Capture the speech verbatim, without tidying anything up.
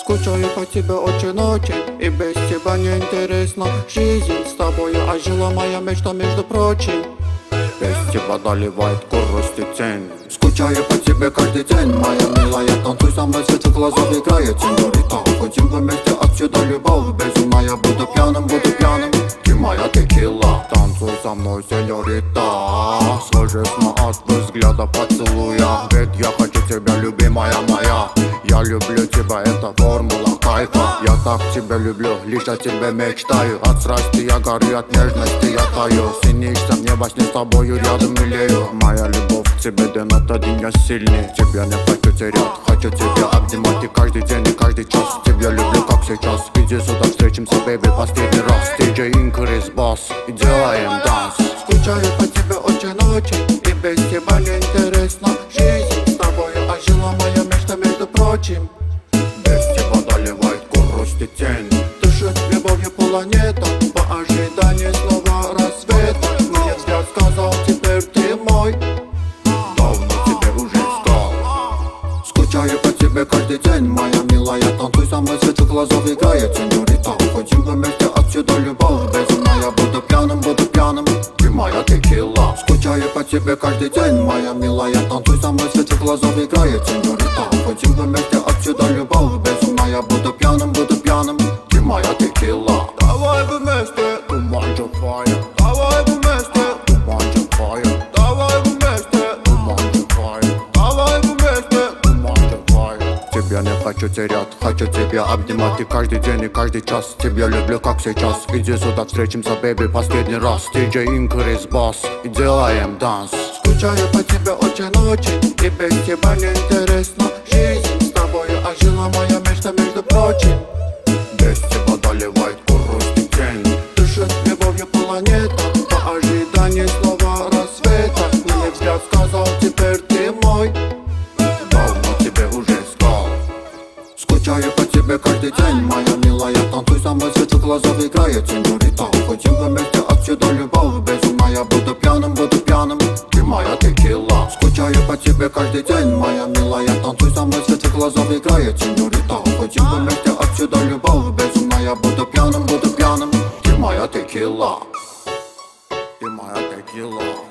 Скучаю по тебе очень-очень, и без тебя неинтересна жизнь с тобою, а жила моя мечта, между прочим. Без тебя доливает грусть и тень. Скучаю по тебе каждый день, моя милая. Танцуй со мной, свечу глазов играет сеньорита. Хотим вместе отсюда любовь безумная. Буду пьяным, буду пьяным, ты моя текила. Танцуй со мной, сеньорита. Схожи с ума от взгляда поцелуя. Ведь я хочу тебя, любимая моя. Я люблю тебя, это формула кайфа. Я так тебя люблю, лишь о тебе мечтаю. От страсти я горю, от нежности я таю. Снишься мне во сне, с тобою рядом милею. Моя любовь к тебе день ото день я сильней. Тебя не хочу терять, хочу тебя обнимать. И каждый день, и каждый час тебя люблю, как сейчас. Иди сюда, встретимся, бэйби, последний раз. Диджей Инкрис Бас, и делаем данс. Скучаю по тебе очень-очень, и без тебя неинтересна жизнь с тобою, а жила моя мечта, между прочим. Без тебя доливает грусть и тень. Дышит любовью планета, по ожиданию снова рассвета. Мне взгляд сказал, теперь ты мой. Давно тебе уже искал. Скучаю по тебе каждый день, моя милая. Танцуй со мной, свечу глазов играет сеньорита. Хотим вместе отсюда любовь безумная. Буду пьяным, буду пьяным, ты моя текила. Скучаю по тебе каждый день, моя милая. Танцуй со мной, свечу глазов играет сеньорита. Хотим вместе отсюда любовь безумная. Буду пьяным, буду пьяным, ты моя текила. Давай вместе, туман же fire. Давай вместе, туман же fire. Давай вместе, туман же fire. Давай вместе, туман же fire. Тебя не хочу терять, хочу тебя обнимать. И каждый день, и каждый час тебя люблю, как сейчас. Иди сюда, встретимся, бэйби, последний раз. Диджей Инкрис Бас, и делаем данс. Скучаю по тебе очень-очень, и без тебя неинтересна жизнь с тобою, а жила моя мечта, между прочим. Без тебя доливает грусть и тень. Дышит любовью планета, по ожиданию снова рассвета. Мне взгляд сказал, теперь ты мой. Давно тебе уже искал. Скучаю по тебе каждый день, моя милая. Танцуй со мной, свечу глазов играет сеньорита. Хотим вместе отсюда любовь безумная. Буду пьяным, буду пьяным, ты моя текила. Скучаю по тебе каждый день, моя милая. Танцуй со мной, свечу глазов играет сеньорита. Хотим вместе отсюда любовь безумная. Буду пьяным, буду пьяным, ты моя текила. Ты моя текила.